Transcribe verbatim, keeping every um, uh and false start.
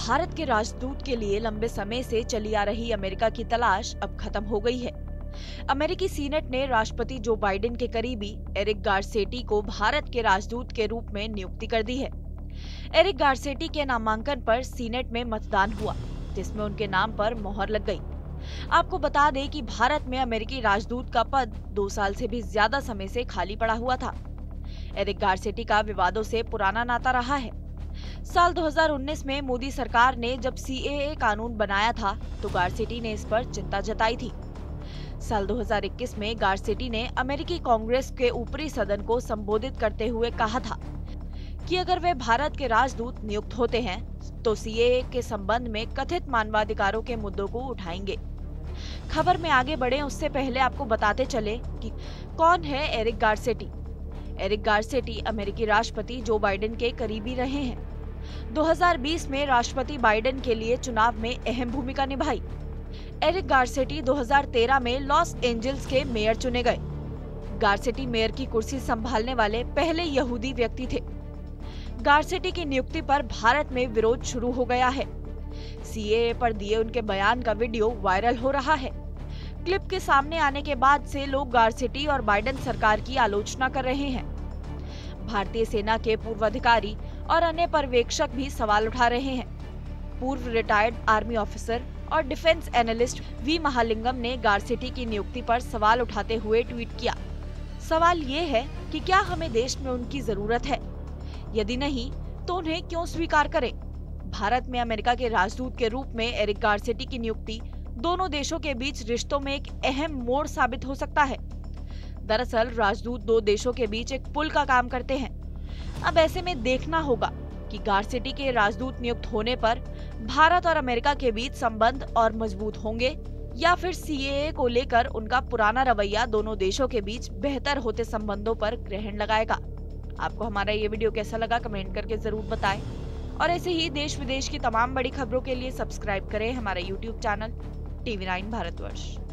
भारत के राजदूत के लिए लंबे समय से चली आ रही अमेरिका की तलाश अब खत्म हो गई है। अमेरिकी सीनेट ने राष्ट्रपति जो बाइडेन के करीबी एरिक गारसेटी को भारत के राजदूत के रूप में नियुक्ति कर दी है। एरिक गारसेटी के नामांकन पर सीनेट में मतदान हुआ, जिसमें उनके नाम पर मोहर लग गई। आपको बता दें कि भारत में अमेरिकी राजदूत का पद दो साल से भी ज्यादा समय से खाली पड़ा हुआ था। एरिक गारसेटी का विवादों से पुराना नाता रहा है। साल दो हज़ार उन्नीस में मोदी सरकार ने जब सी ए ए कानून बनाया था तो गारसेटी ने इस पर चिंता जताई थी। साल दो हज़ार इक्कीस में गारसेटी ने अमेरिकी कांग्रेस के ऊपरी सदन को संबोधित करते हुए कहा था कि अगर वे भारत के राजदूत नियुक्त होते हैं तो सी ए ए के संबंध में कथित मानवाधिकारों के मुद्दों को उठाएंगे। खबर में आगे बढ़े उससे पहले आपको बताते चले कि कौन है एरिक गारसेटी। एरिक गारसेटी अमेरिकी राष्ट्रपति जो बाइडेन के करीबी रहे हैं। दो हज़ार बीस में राष्ट्रपति बाइडेन के लिए चुनाव में अहम भूमिका निभाई। एरिक गारसेटी दो हज़ार तेरह में लॉस एंजल्स के मेयर चुने गए। गारसेटी मेयर की कुर्सी संभालने वाले पहले यहूदी व्यक्ति थे। गारसेटी की नियुक्ति पर भारत में विरोध शुरू हो गया है। सी ए ए पर दिए उनके बयान का वीडियो वायरल हो रहा है। क्लिप के सामने आने के बाद से लोग गारसेटी और बाइडेन सरकार की आलोचना कर रहे हैं। भारतीय सेना के पूर्व अधिकारी और अन्य पर्यवेक्षक भी सवाल उठा रहे हैं। पूर्व रिटायर्ड आर्मी ऑफिसर और डिफेंस एनालिस्ट वी महालिंगम ने गारसेटी की नियुक्ति पर सवाल उठाते हुए ट्वीट किया। सवाल ये है कि क्या हमें देश में उनकी जरूरत है? यदि नहीं तो उन्हें क्यों स्वीकार करें? भारत में अमेरिका के राजदूत के रूप में एरिक गारसेटी की नियुक्ति दोनों देशों के बीच रिश्तों में एक अहम मोड़ साबित हो सकता है। दरअसल राजदूत दो देशों के बीच एक पुल का काम करते हैं। अब ऐसे में देखना होगा कि गारसेटी के राजदूत नियुक्त होने पर भारत और अमेरिका के बीच संबंध और मजबूत होंगे या फिर सी ए ए को लेकर उनका पुराना रवैया दोनों देशों के बीच बेहतर होते संबंधों पर ग्रहण लगाएगा। आपको हमारा ये वीडियो कैसा लगा कमेंट करके जरूर बताएं और ऐसे ही देश विदेश की तमाम बड़ी खबरों के लिए सब्सक्राइब करें हमारा YouTube channel TV nine Bharatvarsh.